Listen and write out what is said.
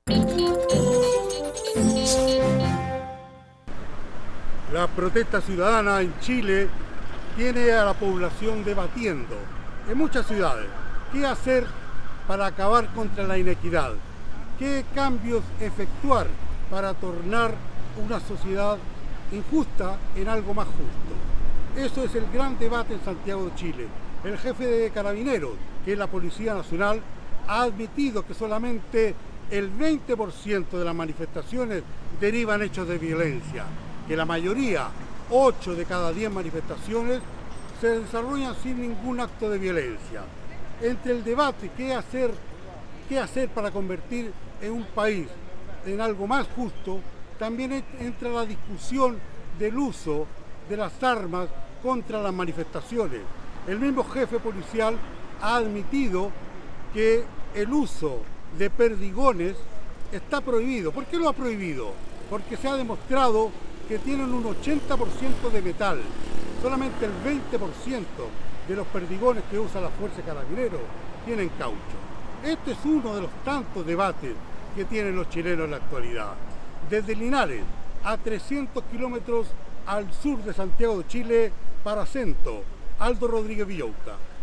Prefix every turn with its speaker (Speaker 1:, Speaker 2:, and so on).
Speaker 1: La protesta ciudadana en Chile tiene a la población debatiendo en muchas ciudades qué hacer para acabar contra la inequidad, qué cambios efectuar para tornar una sociedad injusta en algo más justo. Eso es el gran debate en Santiago de Chile. El jefe de Carabineros, que es la Policía Nacional, ha admitido que solamente el 20% de las manifestaciones derivan hechos de violencia, que la mayoría, 8 de cada 10 manifestaciones, se desarrollan sin ningún acto de violencia. Entre el debate qué hacer para convertir en un país en algo más justo, también entra la discusión del uso de las armas contra las manifestaciones. El mismo jefe policial ha admitido que el uso de perdigones está prohibido. ¿Por qué lo ha prohibido? Porque se ha demostrado que tienen un 80% de metal. Solamente el 20% de los perdigones que usa la Fuerza de Carabineros tienen caucho. Este es uno de los tantos debates que tienen los chilenos en la actualidad. Desde Linares, a 300 kilómetros al sur de Santiago de Chile, para Cento, Aldo Rodríguez Villota.